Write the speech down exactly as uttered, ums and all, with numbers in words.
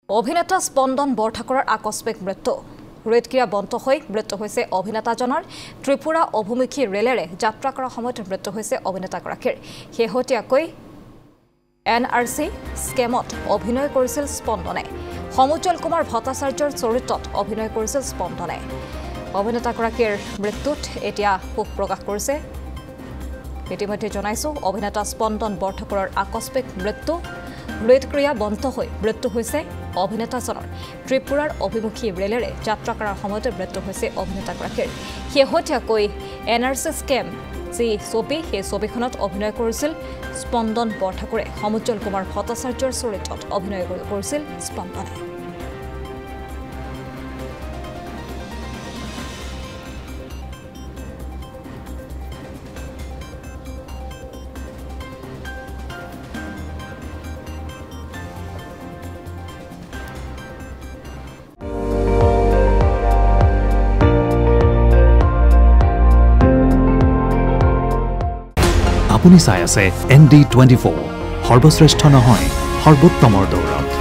অভিনেতা স্পন্দন বৰঠাকুৰৰ আকস্মিক মৃত্যু ৰেডক্ৰিয়া বন্ধ হৈ মৃত্যু হৈছে অভিনেতাজনৰ ত্ৰিপুৰা অভিমুখী ৰেলেৰে যাত্ৰা কৰাৰ সময়ত মৃত্যু হৈছে অভিনেতাগৰাকীৰ শেহতীয়াকৈ এন আৰ চি স্কেমত অভিনয় কৰিছিল স্পন্দনে সমুজ্জ্বল কুমাৰ ভট্টাচাৰ্যৰ চৰিত্ৰত অভিনয় কৰিছিল স্পন্দনে অভিনেতাগৰাকীৰ মৃত্যুত এতিয়া শোক প্ৰকাশ কৰিছে ইতিমধ্যে জনাইছো অভিনেতা স্পন্দন বৰঠাকুৰৰ আকস্মিক মৃত্যু হৃদক্ৰিয়া বন্ধ হৈ মৃত্যু হৈছে অভিনেতাজনৰ ত্ৰিপুৰাৰ অভিমুখী ৰেলেৰে যাত্ৰা কৰাৰ সময়ত মৃত্যু হৈছে অভিনেতাগৰাকীৰ শেহতীয়াকৈ এন আৰ চি স্কেম যি ছবি সেই ছবিখনত অভিনয় কৰিছিল স্পন্দন বৰঠাকুৰে সমুজ্জ্বল কুমাৰ ভট্টাচাৰ্যৰ চৰিত্ৰত অভিনয় কৰিছিল স্পন্দনে আপুনি চাই আছে এন ডি টুৱেণ্টি ফ'ৰ সৰ্বশ্ৰেষ্ঠ নহয় সৰ্বোত্তমৰ দৌৰত